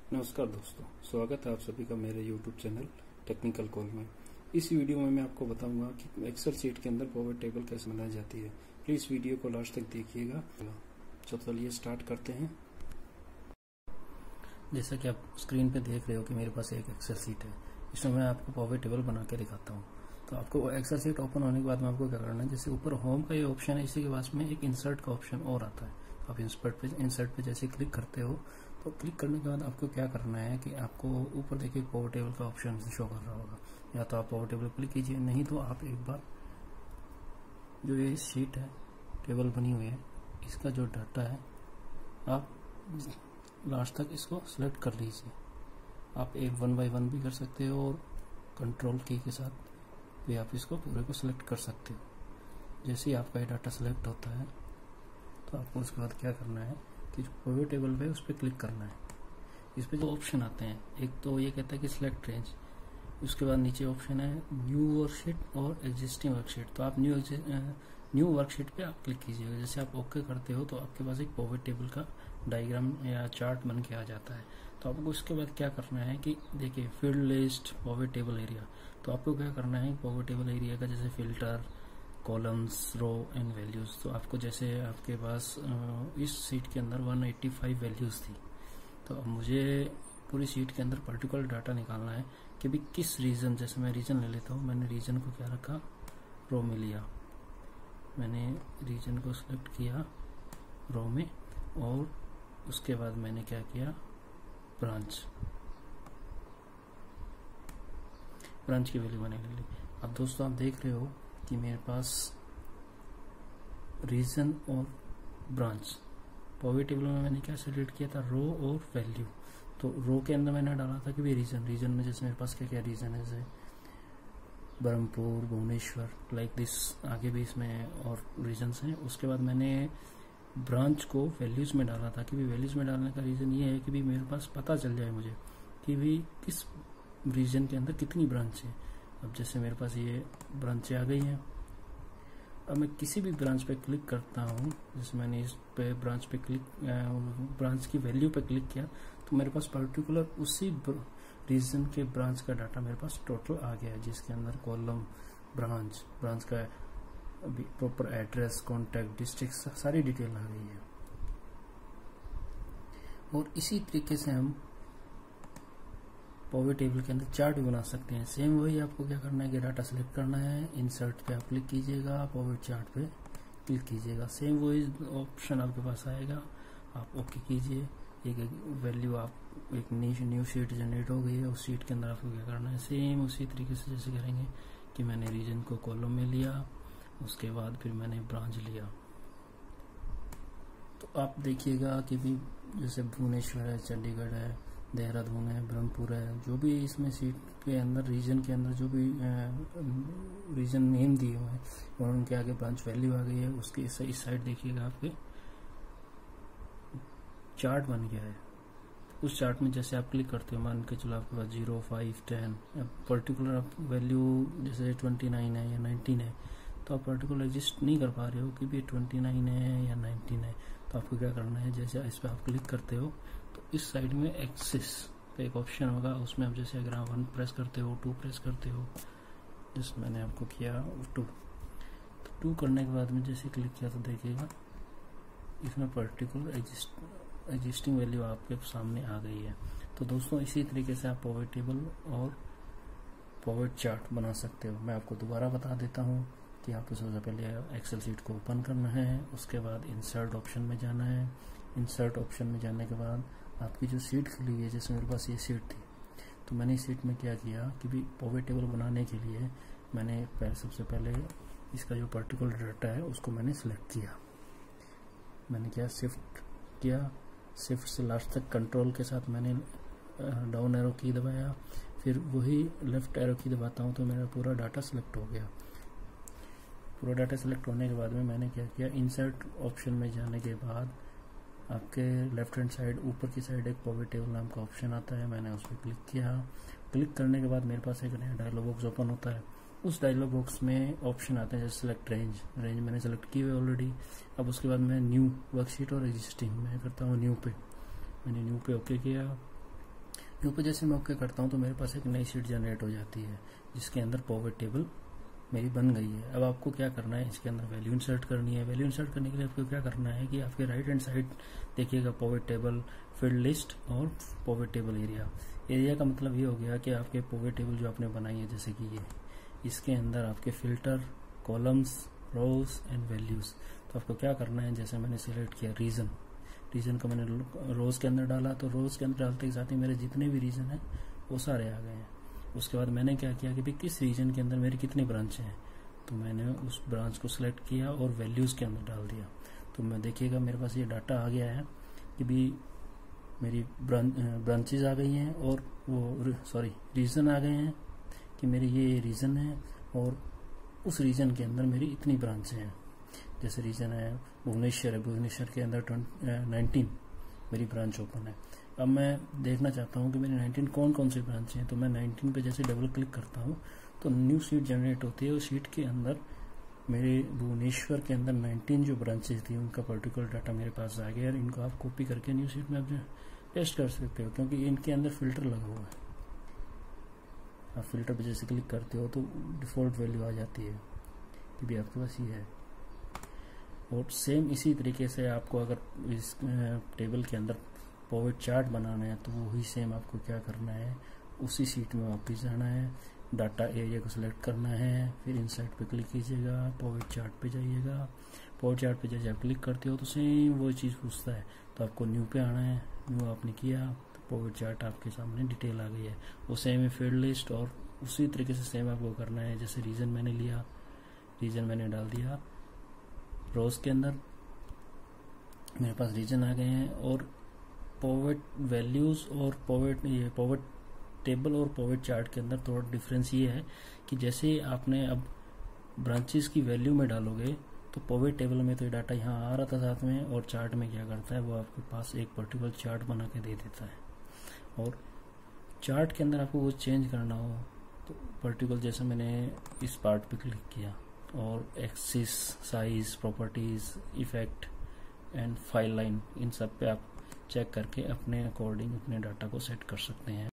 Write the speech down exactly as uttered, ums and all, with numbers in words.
नमस्कार दोस्तों, स्वागत है आप सभी का मेरे यूट्यूब चैनल टेक्निकल कॉल में। इस वीडियो में मैं आपको बताऊंगा कि एक्सेल शीट के अंदर पॉवर टेबल कैसे बनाई जाती है। प्लीज वीडियो को लास्ट तक देखिएगा। तो चलिए स्टार्ट करते हैं। जैसा कि आप स्क्रीन पे देख रहे हो कि मेरे पास एक एक्सेल शीट है। इसमें मैं आपको पॉवर टेबल बना के दिखाता हूँ। तो आपको एक्सेल शीट ओपन होने के बाद में आपको क्या करना है, जैसे ऊपर होम का ये ऑप्शन है, इसी के पास में एक इंसर्ट का ऑप्शन और आता है। आप इंसर्ट पे इंसर्ट पे जैसे क्लिक करते हो तो क्लिक करने के बाद आपको क्या करना है कि आपको ऊपर देखिए पावर टेबल का ऑप्शन शो कर रहा होगा। या तो आप पावर टेबल क्लिक कीजिए, नहीं तो आप एक बार जो ये शीट है टेबल बनी हुई है, इसका जो डाटा है आप लास्ट तक इसको सिलेक्ट कर लीजिए। आप एक वन बाय वन भी कर सकते हो और कंट्रोल की के साथ भी आप इसको पूरे को सिलेक्ट कर सकते हो। जैसे ही आपका ये डाटा सिलेक्ट होता है तो आपको उसके बाद क्या करना है कि पॉवर टेबल पे उस पर क्लिक करना है। इस पे जो ऑप्शन आते हैं, एक तो ये कहता है कि सिलेक्ट रेंज, उसके बाद नीचे ऑप्शन है न्यू वर्कशीट और एग्जिस्टिंग वर्कशीट। तो आप न्यू न्यू वर्कशीट पे आप क्लिक कीजिएगा। जैसे आप ओके करते हो तो आपके पास एक पॉवर टेबल का डायग्राम या चार्ट बन के आ जाता है। तो आपको उसके बाद क्या करना है कि देखिए field list, power table area. तो आपको क्या करना है, पॉवर टेबल एरिया का जैसे filter, columns, row and values. तो आपको जैसे आपके पास इस सीट के अंदर एक सौ पचासी वैल्यूज थी, तो अब मुझे पूरी सीट के अंदर पर्टिकुलर डाटा निकालना है कि भी किस रीजन, जैसे मैं रीजन ले लेता हूँ। मैंने रीजन को क्या रखा, रो में लिया। मैंने रीजन को सिलेक्ट किया रो में, और उसके बाद मैंने क्या किया, ब्रांच ब्रांच की वैल्यू मैंने ले ली। अब दोस्तों आप देख रहे हो कि मेरे पास रीजन और ब्रांच, पॉवर टेबल में मैंने क्या सिलेक्ट किया था, रो और वैल्यू। तो रो के अंदर मैंने डाला था कि भाई रीजन रीजन में जैसे मेरे पास क्या क्या रीजन है, जैसे ब्रह्मपुर, भुवनेश्वर, लाइक दिस, आगे भी इसमें और रीजन्स हैं। उसके बाद मैंने ब्रांच को वैल्यूज में डाला था कि भाई वैल्यूज में डालने का रीजन ये है कि भाई मेरे पास पता चल जाए मुझे कि भाई किस रीजन के अंदर कितनी ब्रांच है। अब जैसे मेरे पास ये ब्रांचें आ गई हैं। अब मैं किसी भी ब्रांच पे क्लिक करता हूँ, जैसे मैंने इस पे ब्रांच पे क्लिक, ब्रांच की वैल्यू पे क्लिक किया, तो मेरे पास पर्टिकुलर उसी रीजन के ब्रांच का डाटा मेरे पास टोटल आ गया है, जिसके अंदर कॉलम, ब्रांच, ब्रांच का प्रॉपर एड्रेस, कॉन्टैक्ट, डिस्ट्रिक्ट, सारी डिटेल आ गई है। और इसी तरीके से हम पॉवर टेबल के अंदर चार्ट भी बना सकते हैं। सेम वही आपको क्या करना है कि डाटा सेलेक्ट करना है, इंसर्ट पे आप क्लिक कीजिएगा, पॉवर चार्ट पे क्लिक कीजिएगा, सेम वही ऑप्शन आपके पास आएगा। आप ओके कीजिए, एक एक वैल्यू आप एक न्यू शीट जनरेट हो गई है। उस शीट के अंदर आपको क्या करना है, सेम उसी तरीके से जैसे करेंगे कि मैंने रीजन को कॉलम में लिया, उसके बाद फिर मैंने ब्रांच लिया। तो आप देखिएगा कि भी जैसे भुवनेश्वर है, चंडीगढ़ है, देहरादून है, ब्रह्मपुर है, जो भी इसमें सीट के अंदर रीजन के अंदर जो भी रीजन नेम दिए हुए हैं और उनके आगे ब्रांच वैल्यू आ गई है, उसके इस, इस साइड देखिएगा आपके चार्ट बन गया है। उस चार्ट में जैसे आप क्लिक करते हो, मान के चलो आपके पास जीरो, फाइव, टेन, पर्टिकुलर आप वैल्यू जैसे ट्वेंटी नाइन है या नाइनटीन है, तो आप पर्टिकुलर एडजस्ट नहीं कर पा रहे हो कि भी ट्वेंटी नाइन है या नाइनटीन है। तो आपको क्या करना है, जैसे इस पर आप क्लिक करते हो तो इस साइड में एक्सिस पे एक ऑप्शन होगा, उसमें आप जैसे अगर आप वन प्रेस करते हो, टू प्रेस करते हो, जैसे मैंने आपको किया टू, तो टू करने के बाद में जैसे क्लिक किया तो देखिएगा इसमें पर्टिकुलर एग्जिस्ट एग्जिस्टिंग वैल्यू आपके सामने आ गई है। तो दोस्तों इसी तरीके से आप पॉवर टेबल और पॉवर चार्ट बना सकते हो। मैं आपको दोबारा बता देता हूँ कि आपको सबसे पहले एक्सेल शीट को ओपन करना है, उसके बाद इंसर्ट ऑप्शन में जाना है। इंसर्ट ऑप्शन में जाने के बाद आपकी जो सीट खुली है, जैसे मेरे पास ये सीट थी, तो मैंने इस सीट में क्या किया कि भी पॉवर टेबल बनाने के लिए मैंने पहले सबसे पहले इसका जो पर्टिकुलर डाटा है उसको मैंने सिलेक्ट किया। मैंने क्या शिफ्ट किया, शिफ्ट से लास्ट तक कंट्रोल के साथ मैंने डाउन एरो की दबाया, फिर वही लेफ्ट एरो की दबाता हूँ तो मेरा पूरा डाटा सिलेक्ट हो गया। पूरा डाटा सेलेक्ट होने के बाद में मैंने क्या किया, इंसर्ट ऑप्शन में जाने के बाद आपके लेफ्ट हैंड साइड ऊपर की साइड एक पॉवर टेबल नाम का ऑप्शन आता है, मैंने उस पर क्लिक किया। क्लिक करने के बाद मेरे पास एक नया डायलॉग बॉक्स ओपन होता है। उस डायलॉग बॉक्स में ऑप्शन आते हैं जैसे सेलेक्ट रेंज, रेंज मैंने सेलेक्ट की हुई ऑलरेडी। अब उसके बाद मैं न्यू वर्कशीट और एग्जिस्टिंग मैं करता हूँ न्यू पे, मैंने न्यू पे ओके किया। न्यू पे जैसे मैं ओके करता हूँ तो मेरे पास एक नई शीट जनरेट हो जाती है जिसके अंदर पॉवर टेबल मेरी बन गई है। अब आपको क्या करना है, इसके अंदर वैल्यू इंसर्ट करनी है। वैल्यू इंसर्ट करने के लिए आपको क्या करना है कि आपके राइट हैंड साइड देखिएगा पॉवर टेबल, फील्ड लिस्ट और पॉवर टेबल एरिया। एरिया का मतलब ये हो गया कि आपके पॉवर टेबल जो आपने बनाई है, जैसे कि ये, इसके अंदर आपके filter, columns, rows and values. तो आपको क्या करना है, जैसे मैंने सिलेक्ट किया रीजन, रीजन को मैंने रोज के अंदर डाला, तो रोज के अंदर डालते के साथ ही मेरे जितने भी रीजन है वो सारे आ गए हैं। उसके बाद मैंने क्या किया कि भाई किस रीजन के अंदर मेरी कितनी ब्रांच हैं, तो मैंने उस ब्रांच को सिलेक्ट किया और वैल्यूज के अंदर डाल दिया। तो मैं देखिएगा मेरे पास ये डाटा आ गया है कि भी मेरी ब्रांचेज आ गई हैं और वो सॉरी रीजन आ गए हैं कि मेरे ये रीजन है और उस रीजन के अंदर मेरी इतनी ब्रांचें हैं। जैसे रीजन है भुवनेश्वर है, भुवनेश्वर के अंदर नाइनटीन मेरी ब्रांच ओपन है। अब मैं देखना चाहता हूँ कि मेरी नाइनटीन कौन कौन सी ब्रांच हैं, तो मैं नाइनटीन पे जैसे डबल क्लिक करता हूँ तो न्यू शीट जनरेट होती है। उस शीट के अंदर मेरे भुवनेश्वर के अंदर नाइनटीन जो ब्रांचेज थी उनका पर्टिकुलर डाटा मेरे पास आ गया। इनको आप कॉपी करके न्यू शीट में आप पेस्ट कर सकते हो क्योंकि इनके अंदर फिल्टर लगा हुआ है। आप फिल्टर पे जैसे क्लिक करते हो तो डिफॉल्ट वैल्यू आ जाती है कि भी आपके पास ये है। और सेम इसी तरीके से आपको अगर इस टेबल के अंदर पॉवर चार्ट बनाना है तो वही सेम आपको क्या करना है, उसी सीट में वापस जाना है, डाटा एरिया को सिलेक्ट करना है, फिर इनसाइड पे क्लिक कीजिएगा, पॉवर चार्ट पे जाइएगा। पॉवर चार्ट पे जैसे आप क्लिक करते हो तो सेम वो चीज़ पूछता है, तो आपको न्यू पे आना है। न्यू आपने किया तो पॉवर चार्ट आपके सामने डिटेल आ गई है। वो सेम है फील्ड लिस्ट, और उसी तरीके से सेम आपको करना है। जैसे रीजन मैंने लिया, रीजन मैंने डाल दिया, रोज के अंदर मेरे पास रीजन आ गए हैं। और पॉवर वैल्यूज और पॉवर ये पॉवर टेबल और पॉवर चार्ट के अंदर थोड़ा डिफरेंस ये है कि जैसे आपने अब ब्रांचेस की वैल्यू में डालोगे तो पॉवर टेबल में तो ये डाटा यहाँ आ रहा था साथ में, और चार्ट में क्या करता है वो आपके पास एक पर्टिकुलर चार्ट बना के दे देता है। और चार्ट के अंदर आपको वो चेंज करना हो तो पर्टिकुलर जैसे मैंने इस पार्ट पे क्लिक किया और axis, size, properties, effect and file line, इन सब पे आप चेक करके अपने अकॉर्डिंग अपने डाटा को सेट कर सकते हैं।